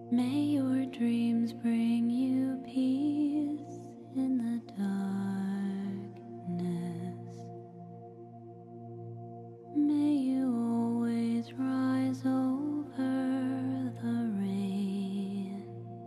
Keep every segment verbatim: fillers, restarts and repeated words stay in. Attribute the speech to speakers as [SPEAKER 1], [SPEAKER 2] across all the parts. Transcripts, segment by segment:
[SPEAKER 1] May your dreams bring you peace in the darkness. May you always rise over the rain.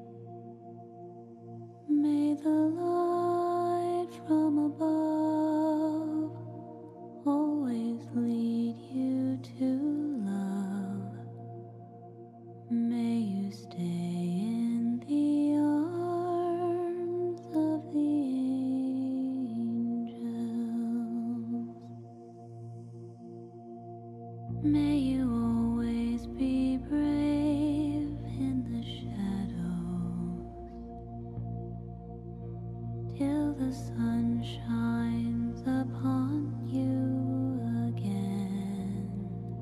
[SPEAKER 1] May the light from above always lead you to love. May you stay in the arms of the angels. May you always be brave in the shadows till the sun shines upon you again.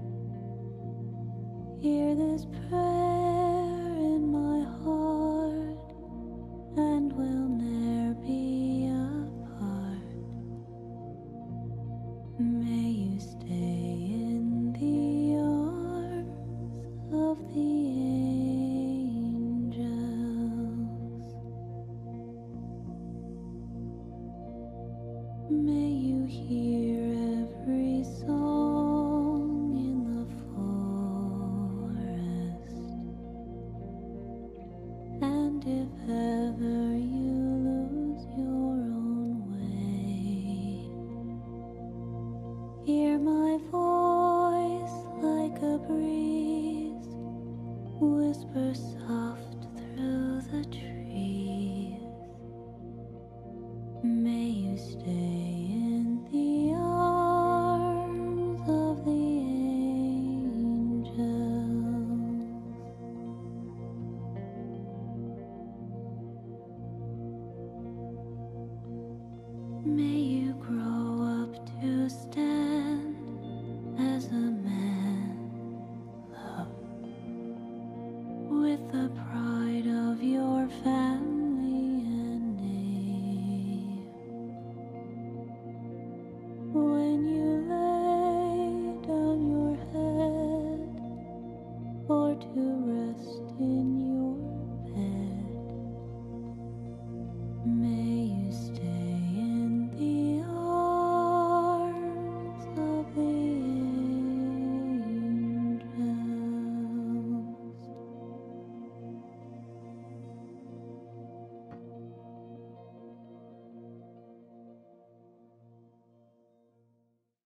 [SPEAKER 1] Hear this prayer in my heart, and we'll ne'er be apart. May you stay in the arms of the angels. May you hear every song in the forest, and if ever you lose your own way, hear my voice like a breeze whisper soft through the trees.